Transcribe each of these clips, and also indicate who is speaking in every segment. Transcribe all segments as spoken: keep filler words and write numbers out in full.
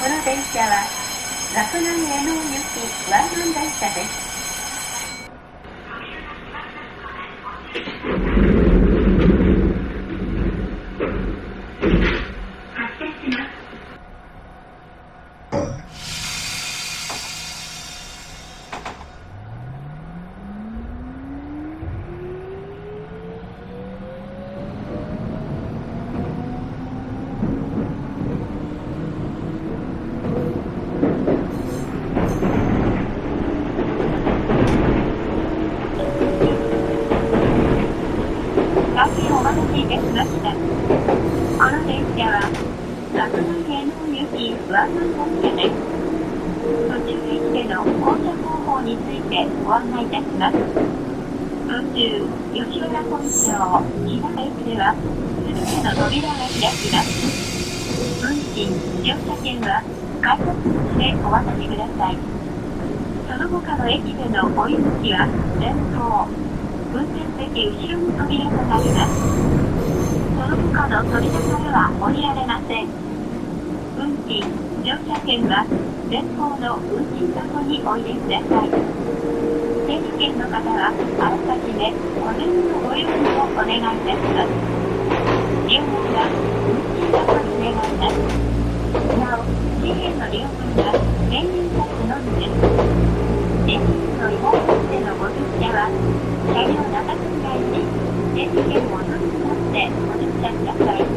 Speaker 1: この電車は洛南への行き湾岸電車です。発車します。大変お待たせいたしました。この電車は洛南への行き湾岸電車です。途中駅での降車方法についてご案内いたします。途中、吉原本町日高駅ではすべての扉が開きます。運賃、乗車券は改札口でお渡しください。その他の駅でのお降り口は前方、運転席後ろに扉となります。その他の扉からは降りられません。運賃、乗車券は前方の運賃箱にお入れください。整理券の方はあらかじめお電話のご用意をお願いいたします。利用は運賃箱に願います。なお、紙幣の利用分はせんえん札のみです。電車の違反でのご乗車は車両中分内に整理券をお取りになってお乗車ください。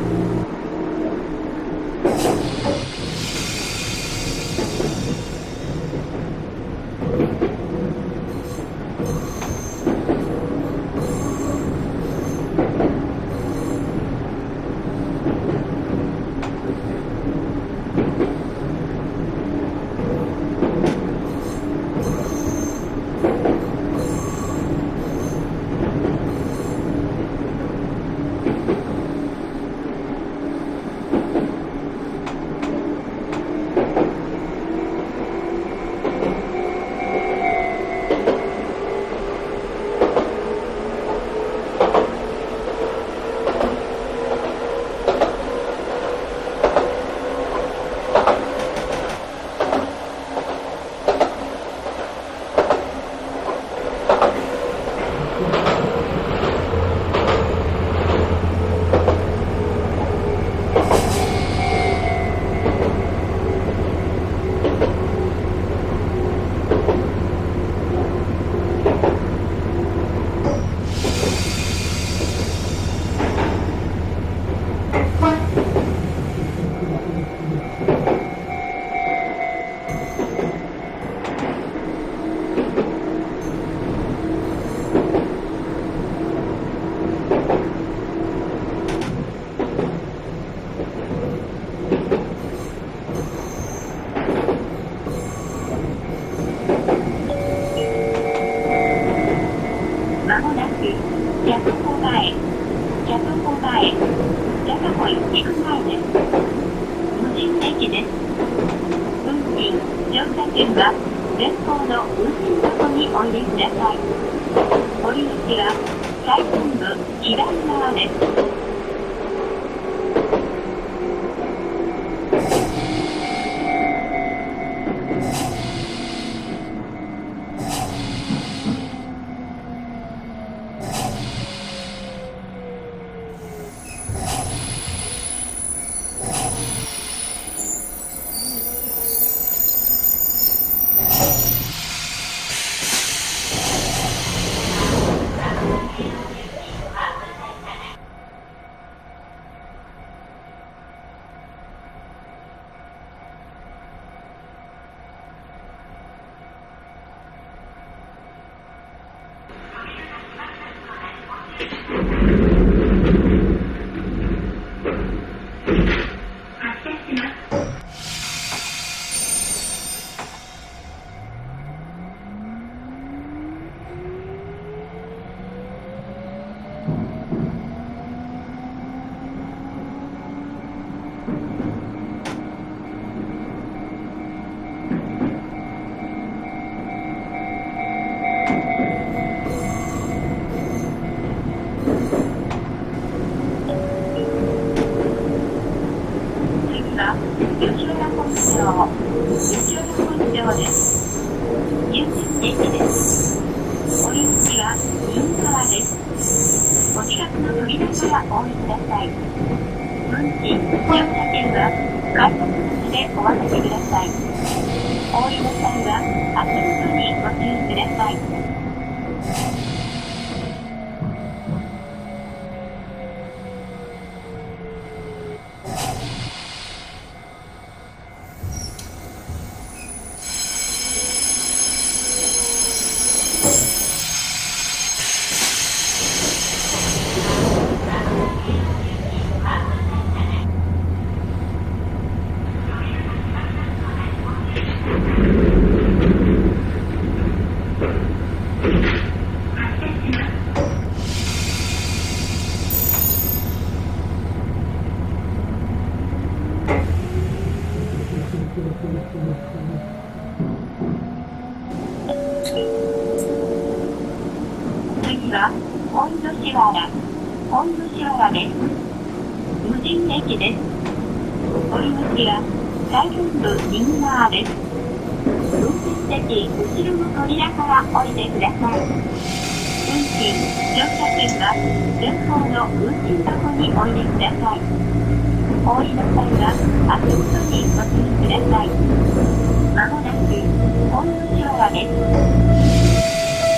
Speaker 1: まもなく、ジャカポ前、ジャカポ前、ジャカポ行く前です。無人駅です。運賃、乗車券は前方の運賃箱にお入れください。降り口は最本部左側です。吉原本町号、後ろの本町です。入店駅です。降り口は右側です。お近くの扉からお降りください。運賃、乗車券は改札口でお渡しください。お降りの際は足元にご注意ください。次は本土市原、本土市原です。無人駅です。降り口は大本部右側です。運転席後ろの扉から降りてください。運賃、乗車券は前方の運賃箱にお入れください。お降りの際は足元にご注意ください。まもなく本土市原です。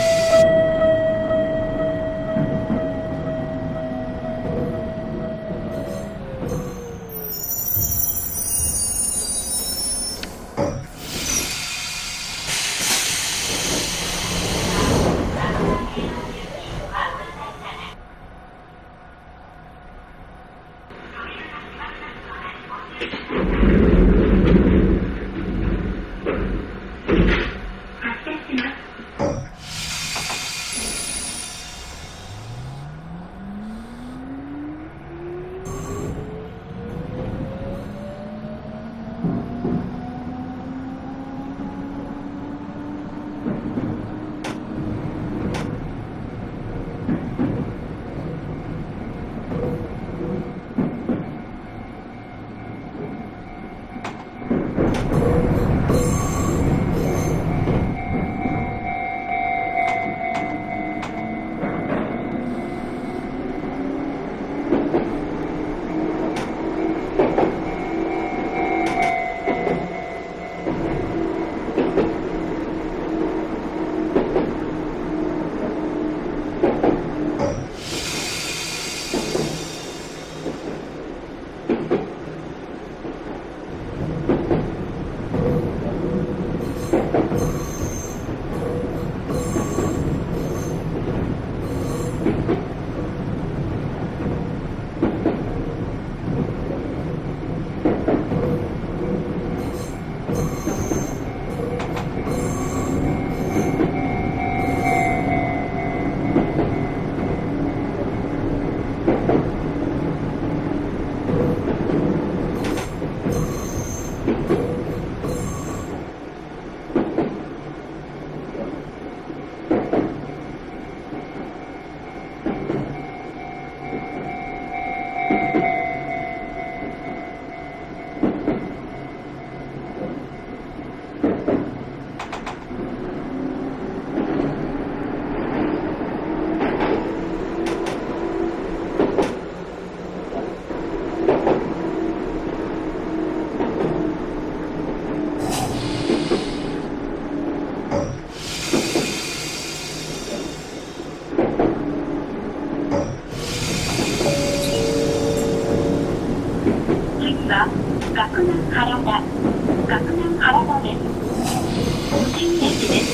Speaker 1: は岳南原田、岳南原田です。無人駅です。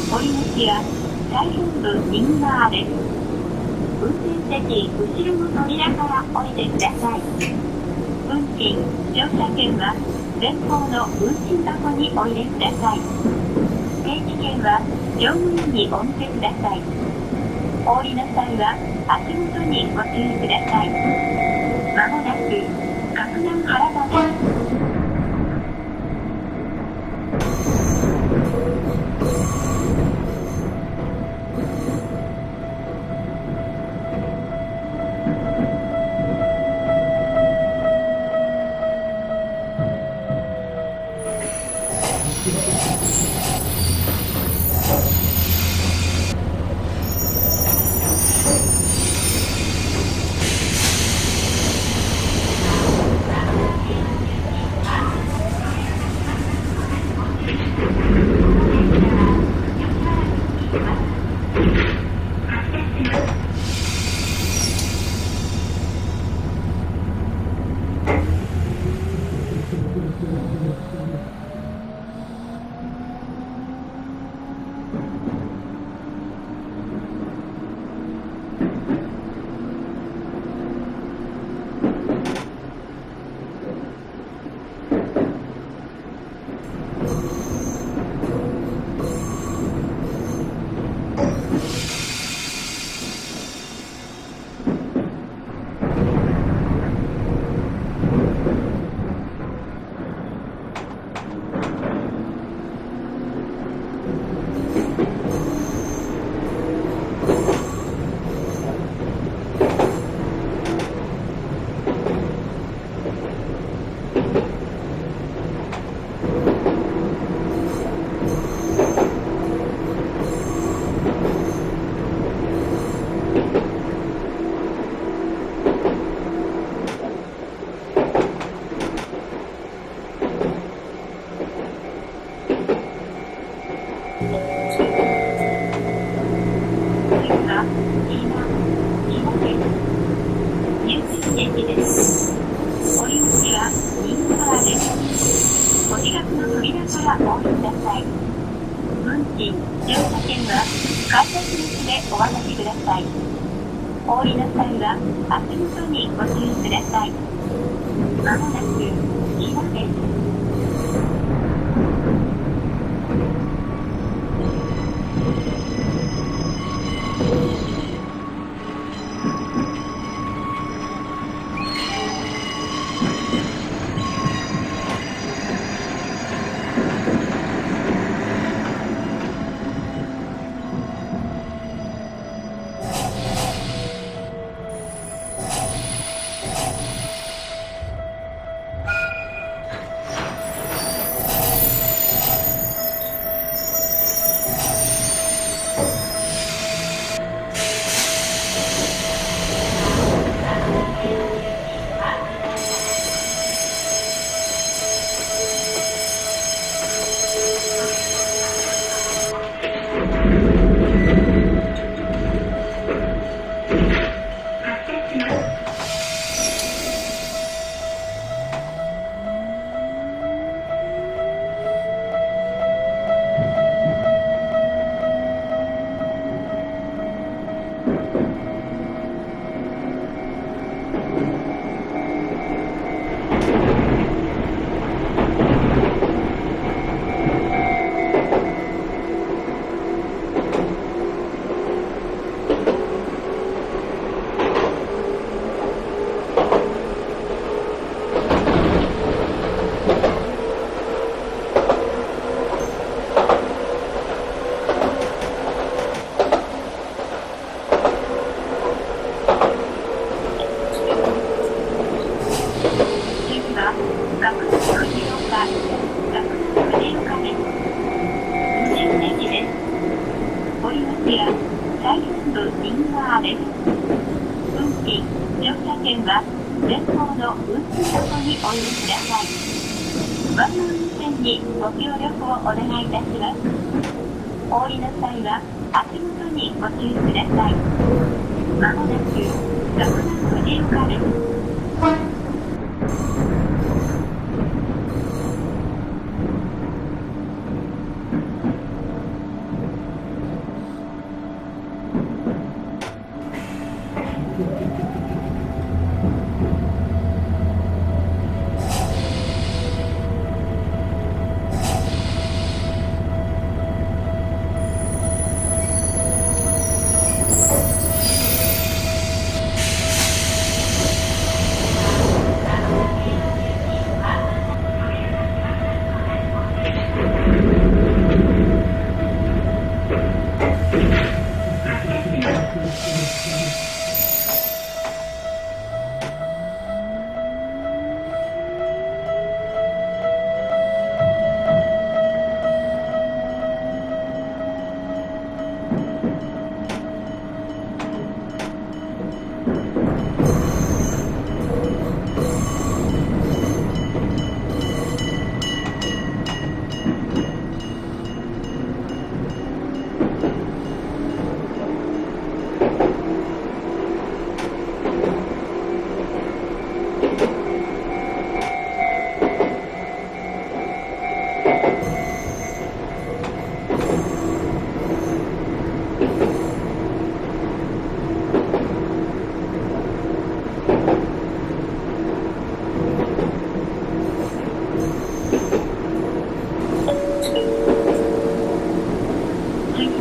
Speaker 1: 降り口は大本部右側です。運転席後ろの扉から降りてください。運賃、乗車券は前方の運賃箱にお入れください。定期券は乗務員にお見せください。お降りの際は足元にご注意ください。まもなく岳南原田です。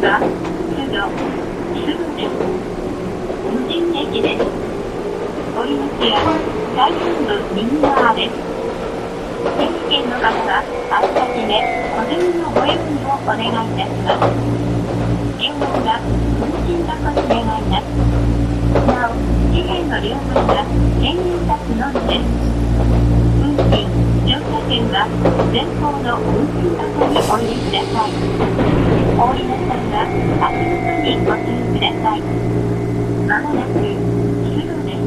Speaker 1: は、すぐ、すぐです。無人駅です。降り口は、最本部右側です。定期券の方は、あらかじめ、小銭のご用意をお願いいたします。両面が、運賃箱に願います。なお、紙幣の両面が、千円札のみです。運賃、乗車券は、前方の運賃箱にお入れください。お降りの際は、足元にご注意ください。まもなく、出動です。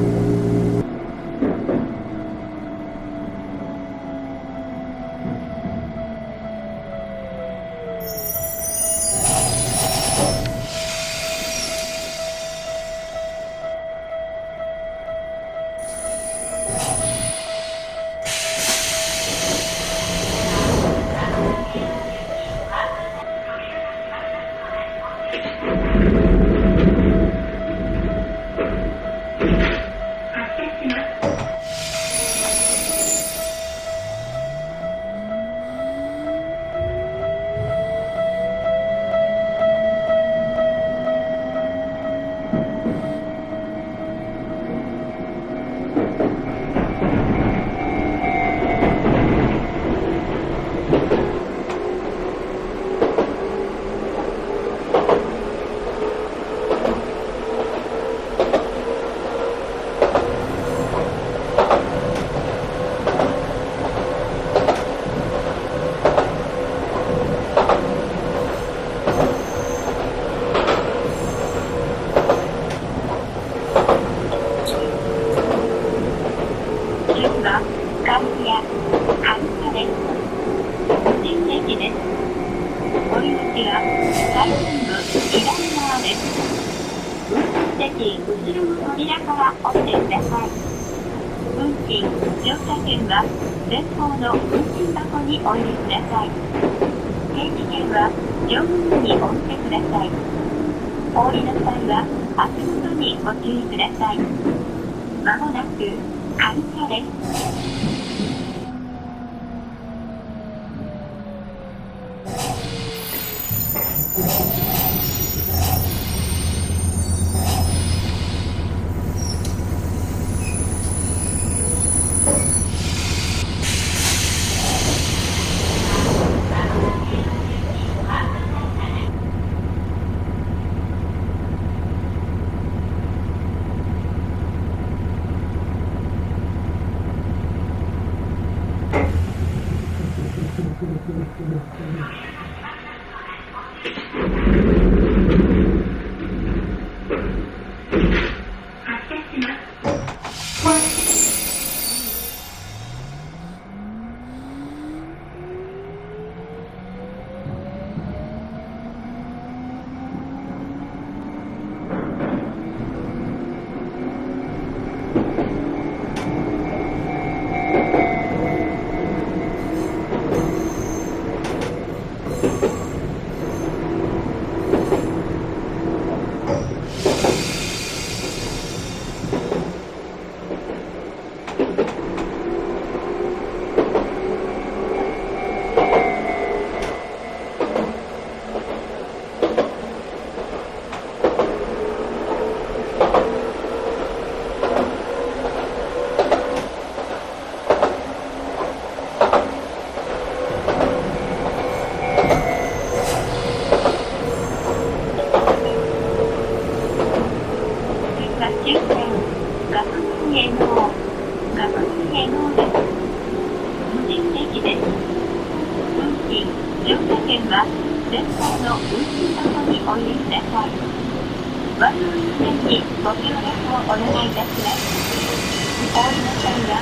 Speaker 1: まもなく、感謝です。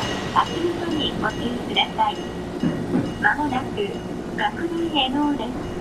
Speaker 1: まもなく、学内へのです。